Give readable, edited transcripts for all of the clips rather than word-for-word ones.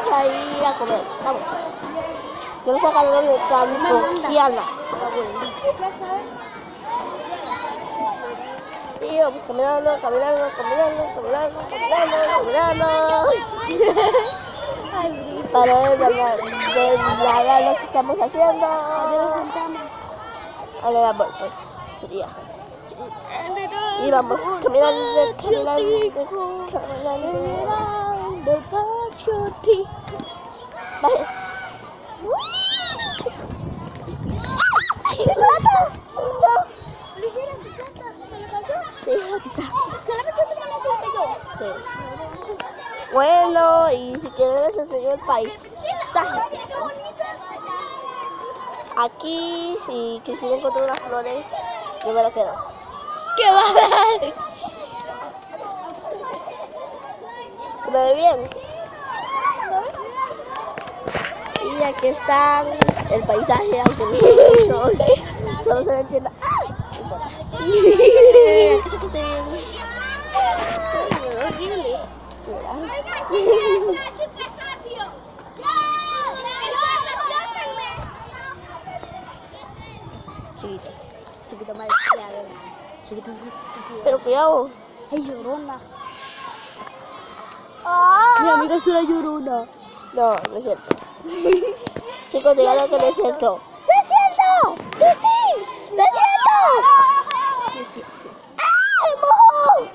a ir a comer. Vamos. Quiero sacarlo de Campoquiana. Y vamos caminando. Para ver lo que estamos haciendo. A la vuelta, sería. Y vamos caminando. Vale. Sí. Bueno, y si quieren les enseño el paisaje. Aquí, si quisiera encontrar unas flores, yo me las quedo. ¿Qué va a dar? ¿Se me ve bien? Y aquí está el paisaje, aunque no solo se entienda. Chiquito mal chiquito. Pero cuidado. Ay, llorona. Mi Mi amiga es una llorona. No, no es cierto. Chicos, díganle que no es cierto. ¡No es cierto! ¡Sí! ¡No es cierto! Sí, sí. ¡Ah! ¡Me mojó!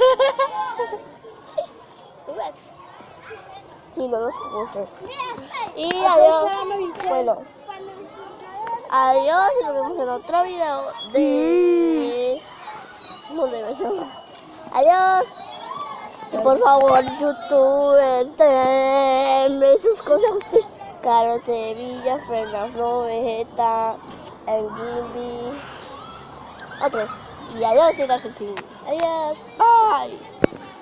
Sí, no los puse. Y adiós. Bueno. Adiós y nos vemos en otro video de... No debe ser. Adiós. Y por favor, YouTube, denme sus cosas. Caro Sevilla, Fernando Vegeta, el Gimby. Otros. Y adiós, chicas. Adiós. Bye.